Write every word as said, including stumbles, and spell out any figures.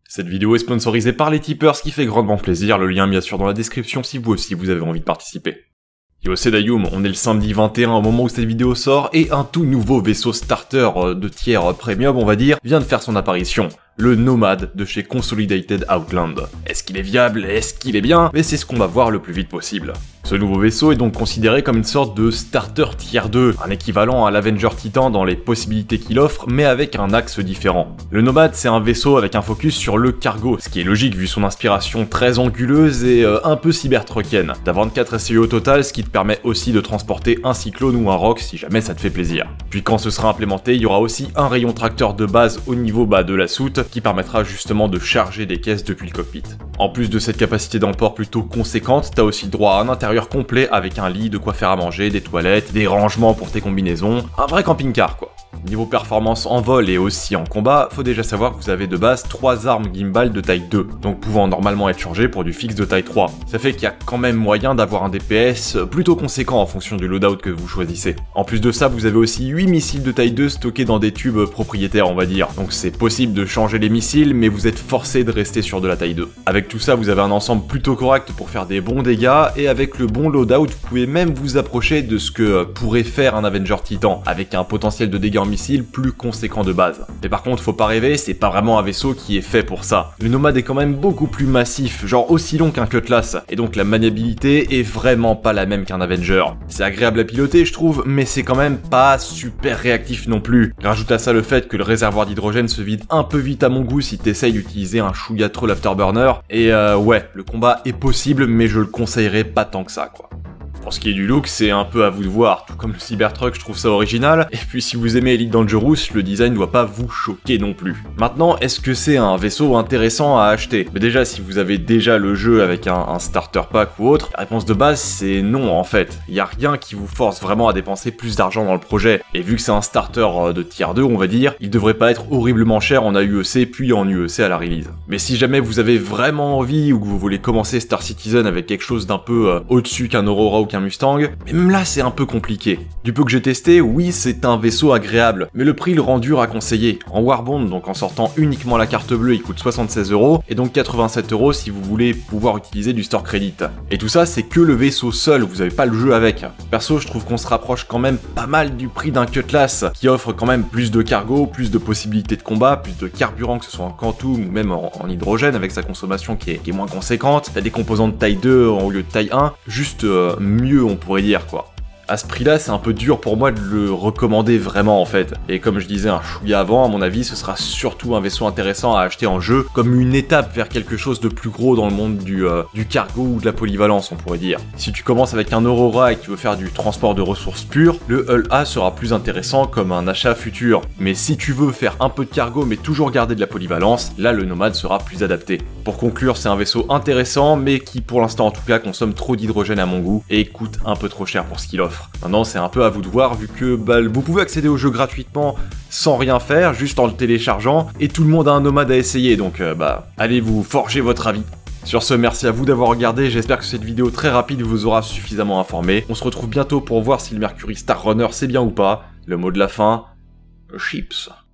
Cette vidéo est sponsorisée par les tipeurs, ce qui fait grandement plaisir, le lien bien sûr dans la description si vous aussi vous avez envie de participer. Yo c'est Dayum, on est le samedi vingt et un au moment où cette vidéo sort, et un tout nouveau vaisseau starter de tiers premium on va dire, vient de faire son apparition. Le Nomad de chez Consolidated Outland. Est-ce qu'il est viable? Est-ce qu'il est bien? Mais c'est ce qu'on va voir le plus vite possible. Ce nouveau vaisseau est donc considéré comme une sorte de starter tier deux, un équivalent à l'Avenger Titan dans les possibilités qu'il offre, mais avec un axe différent. Le Nomad c'est un vaisseau avec un focus sur le cargo, ce qui est logique vu son inspiration très anguleuse et euh, un peu cybertruckienne. T'as vingt-quatre S C U au total, ce qui te permet aussi de transporter un cyclone ou un rock si jamais ça te fait plaisir. Puis quand ce sera implémenté, il y aura aussi un rayon tracteur de base au niveau bas de la soute, qui permettra justement de charger des caisses depuis le cockpit. En plus de cette capacité d'emport plutôt conséquente, t'as aussi le droit à un intérieur complet avec un lit, de quoi faire à manger, des toilettes, des rangements pour tes combinaisons, un vrai camping-car quoi. Niveau performance en vol et aussi en combat, faut déjà savoir que vous avez de base trois armes gimbal de taille deux, donc pouvant normalement être changées pour du fixe de taille trois. Ça fait qu'il y a quand même moyen d'avoir un D P S plutôt conséquent en fonction du loadout que vous choisissez. En plus de ça, vous avez aussi huit missiles de taille deux stockés dans des tubes propriétaires on va dire, donc c'est possible de changer les missiles, mais vous êtes forcé de rester sur de la taille deux. Avec tout ça, vous avez un ensemble plutôt correct pour faire des bons dégâts, et avec le bon loadout, vous pouvez même vous approcher de ce que pourrait faire un Avenger Titan, avec un potentiel de dégâts en missile plus conséquent de base. Mais par contre, faut pas rêver, c'est pas vraiment un vaisseau qui est fait pour ça. Le Nomad est quand même beaucoup plus massif, genre aussi long qu'un Cutlass, et donc la maniabilité est vraiment pas la même qu'un Avenger. C'est agréable à piloter, je trouve, mais c'est quand même pas super réactif non plus. Rajoute à ça le fait que le réservoir d'hydrogène se vide un peu vite à mon goût si t'essayes d'utiliser un chouïa troll afterburner, et euh, ouais, le combat est possible, mais je le conseillerais pas tant que ça, quoi. Pour ce qui est du look, c'est un peu à vous de voir, tout comme le Cybertruck, je trouve ça original, et puis si vous aimez Elite Dangerous, le design doit pas vous choquer non plus. Maintenant, est-ce que c'est un vaisseau intéressant à acheter? Mais déjà, si vous avez déjà le jeu avec un, un starter pack ou autre, la réponse de base c'est non en fait. Il y a rien qui vous force vraiment à dépenser plus d'argent dans le projet, et vu que c'est un starter de tier deux on va dire, il devrait pas être horriblement cher en A U E C puis en U E C à la release. Mais si jamais vous avez vraiment envie ou que vous voulez commencer Star Citizen avec quelque chose d'un peu euh, au-dessus qu'un Aurora ou qu'un Mustang, mais même là c'est un peu compliqué. Du peu que j'ai testé, oui c'est un vaisseau agréable, mais le prix le rend dur à conseiller. En Warbond, donc en sortant uniquement la carte bleue, il coûte soixante-seize euros, et donc quatre-vingt-sept euros si vous voulez pouvoir utiliser du store credit. Et tout ça c'est que le vaisseau seul, vous avez pas le jeu avec. Perso je trouve qu'on se rapproche quand même pas mal du prix d'un Cutlass, qui offre quand même plus de cargo, plus de possibilités de combat, plus de carburant que ce soit en quantum ou même en, en hydrogène avec sa consommation qui est, qui est moins conséquente. T'as des composants de taille deux au lieu de taille un, juste euh, mieux on pourrait dire quoi. À ce prix-là, c'est un peu dur pour moi de le recommander vraiment en fait. Et comme je disais un chouïa avant, à mon avis, ce sera surtout un vaisseau intéressant à acheter en jeu, comme une étape vers quelque chose de plus gros dans le monde du, euh, du cargo ou de la polyvalence, on pourrait dire. Si tu commences avec un Aurora et que tu veux faire du transport de ressources pures, le Hull A sera plus intéressant comme un achat futur. Mais si tu veux faire un peu de cargo mais toujours garder de la polyvalence, là le Nomad sera plus adapté. Pour conclure, c'est un vaisseau intéressant, mais qui pour l'instant en tout cas consomme trop d'hydrogène à mon goût et coûte un peu trop cher pour ce qu'il offre. Maintenant c'est un peu à vous de voir vu que bah, vous pouvez accéder au jeu gratuitement sans rien faire, juste en le téléchargeant, et tout le monde a un Nomad à essayer, donc euh, bah allez vous forger votre avis. Sur ce, merci à vous d'avoir regardé, j'espère que cette vidéo très rapide vous aura suffisamment informé. On se retrouve bientôt pour voir si le Mercury Star Runner c'est bien ou pas. Le mot de la fin, chips.